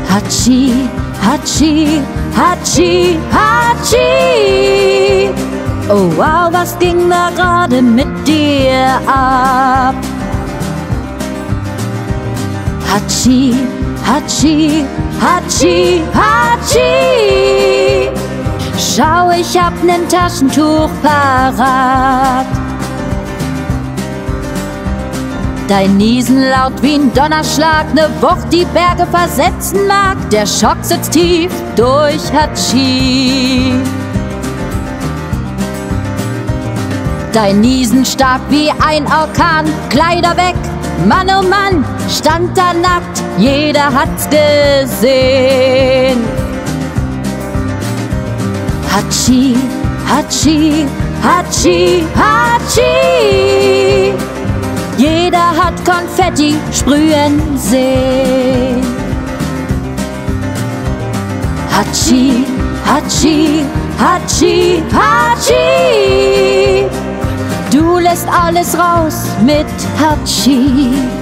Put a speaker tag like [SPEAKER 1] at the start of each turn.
[SPEAKER 1] Hatschi, Hatschi, Hatschi, Hatschi. Oh wow, was ging da gerade mit dir ab? Hatschi, Hatschi, Hatschi, Hatschi. Schau, ich hab nen Taschentuch parat. Dein Niesen laut wie n Donnerschlag, ne Wucht, die Berge versetzen mag. Der Schock sitzt tief durch Hatschi. Dein Niesen stark wie ein Orkan, Kleider weg, Mann oh Mann, stand da nackt, jeder hat's gesehen. Hatschi, Hatschi, Hatschi, Hatschi. Jeder hat Konfetti sprühen sehen. Hatschi, Hatschi, Hatschi, Hatschi. Du lässt alles raus mit Hatschi.